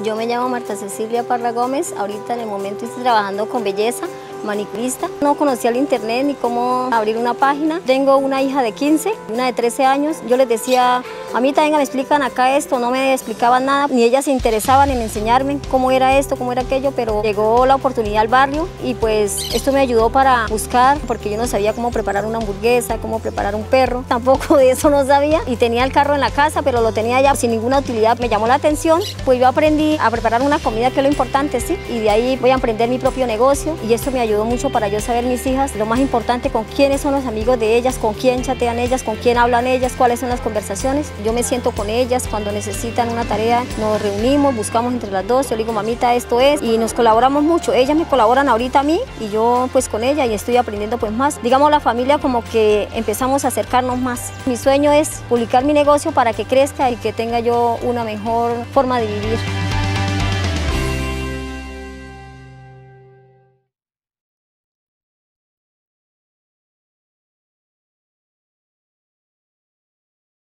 Yo me llamo Marta Cecilia Parra Gómez, ahorita en el momento estoy trabajando con belleza, manicurista. No conocía el internet ni cómo abrir una página. Tengo una hija de 15 y una de 13 años. Yo les decía, mamita, venga, me explican acá esto, no me explicaban nada, ni ellas se interesaban en enseñarme cómo era esto, cómo era aquello, pero llegó la oportunidad al barrio y pues esto me ayudó para buscar, porque yo no sabía cómo preparar una hamburguesa, cómo preparar un perro, tampoco de eso no sabía, y tenía el carro en la casa, pero lo tenía ya sin ninguna utilidad. Me llamó la atención, pues yo aprendí a preparar una comida, que es lo importante, ¿sí? Y de ahí voy a emprender mi propio negocio y esto me ayudó mucho para yo saber mis hijas, lo más importante, con quiénes son los amigos de ellas, con quién chatean ellas, con quién hablan ellas, cuáles son las conversaciones. Yo me siento con ellas cuando necesitan una tarea, nos reunimos, buscamos entre las dos, yo le digo, mamita, esto es, y nos colaboramos mucho. Ellas me colaboran ahorita a mí y yo pues con ella, y estoy aprendiendo pues más. Digamos, la familia como que empezamos a acercarnos más. Mi sueño es publicar mi negocio para que crezca y que tenga yo una mejor forma de vivir.